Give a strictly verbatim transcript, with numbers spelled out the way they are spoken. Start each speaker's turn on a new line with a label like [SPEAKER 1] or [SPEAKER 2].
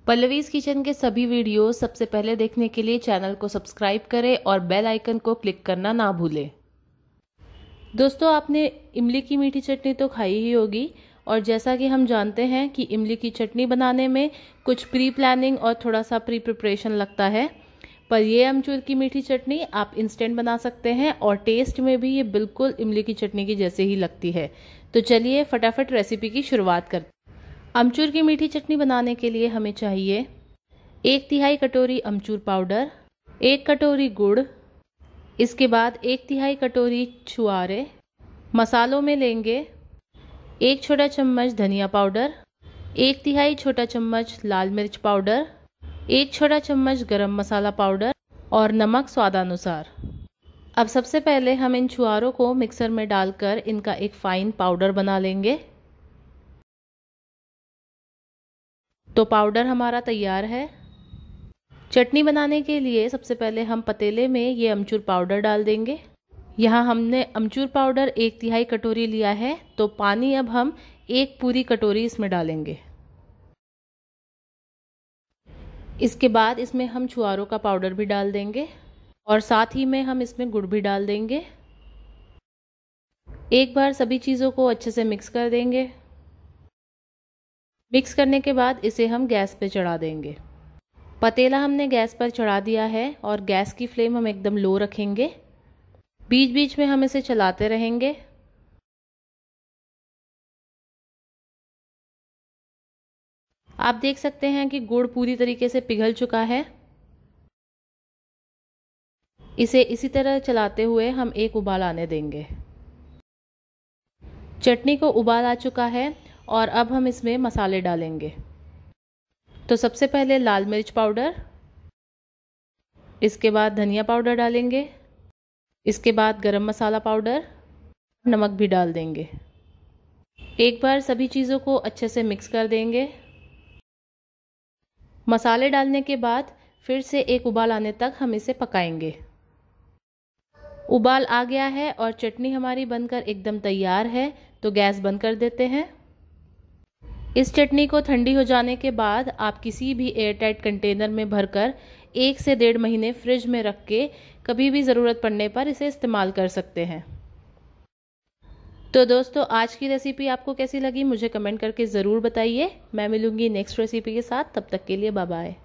[SPEAKER 1] Pallavi's kitchen के सभी videos सबसे पहले देखने के लिए चैनल को सब्सक्राइब करें और बेल आइकन को क्लिक करना ना भूलें। दोस्तों, आपने इमली की मीठी चटनी तो खाई ही होगी और जैसा कि हम जानते हैं कि इमली की चटनी बनाने में कुछ प्री प्लानिंग और थोड़ा सा प्री प्रिपरेशन लगता है, पर ये अमचूर की मीठी चटनी आप इंस्टेंट बना सकते हैं और टेस्ट में भी ये बिल्कुल इमली की चटनी की जैसे ही लगती है। तो चलिए फटाफट रेसिपी की शुरुआत करते हैं। अमचूर की मीठी चटनी बनाने के लिए हमें चाहिए एक तिहाई कटोरी अमचूर पाउडर, एक कटोरी गुड़, इसके बाद एक तिहाई कटोरी छुआरे। मसालों में लेंगे एक छोटा चम्मच धनिया पाउडर, एक तिहाई छोटा चम्मच लाल मिर्च पाउडर, एक छोटा चम्मच गरम मसाला पाउडर और नमक स्वादानुसार। अब सबसे पहले हम इन छुआरों को मिक्सर में डालकर इनका एक फाइन पाउडर बना लेंगे। तो पाउडर हमारा तैयार है। चटनी बनाने के लिए सबसे पहले हम पतीले में ये अमचूर पाउडर डाल देंगे। यहाँ हमने अमचूर पाउडर एक तिहाई कटोरी लिया है, तो पानी अब हम एक पूरी कटोरी इसमें डालेंगे। इसके बाद इसमें हम छुआरों का पाउडर भी डाल देंगे और साथ ही में हम इसमें गुड़ भी डाल देंगे। एक बार सभी चीज़ों को अच्छे से मिक्स कर देंगे। मिक्स करने के बाद इसे हम गैस पे चढ़ा देंगे। पतीला हमने गैस पर चढ़ा दिया है और गैस की फ्लेम हम एकदम लो रखेंगे। बीच बीच में हम इसे चलाते रहेंगे। आप देख सकते हैं कि गुड़ पूरी तरीके से पिघल चुका है। इसे इसी तरह चलाते हुए हम एक उबाल आने देंगे। चटनी को उबाल आ चुका है और अब हम इसमें मसाले डालेंगे। तो सबसे पहले लाल मिर्च पाउडर, इसके बाद धनिया पाउडर डालेंगे, इसके बाद गरम मसाला पाउडर, नमक भी डाल देंगे। एक बार सभी चीज़ों को अच्छे से मिक्स कर देंगे। मसाले डालने के बाद फिर से एक उबाल आने तक हम इसे पकाएंगे। उबाल आ गया है और चटनी हमारी बनकर एकदम तैयार है, तो गैस बंद कर देते हैं। इस चटनी को ठंडी हो जाने के बाद आप किसी भी एयरटाइट कंटेनर में भरकर एक से डेढ़ महीने फ्रिज में रख के कभी भी ज़रूरत पड़ने पर इसे इस्तेमाल कर सकते हैं। तो दोस्तों, आज की रेसिपी आपको कैसी लगी मुझे कमेंट करके ज़रूर बताइए। मैं मिलूंगी नेक्स्ट रेसिपी के साथ, तब तक के लिए बाय बाय।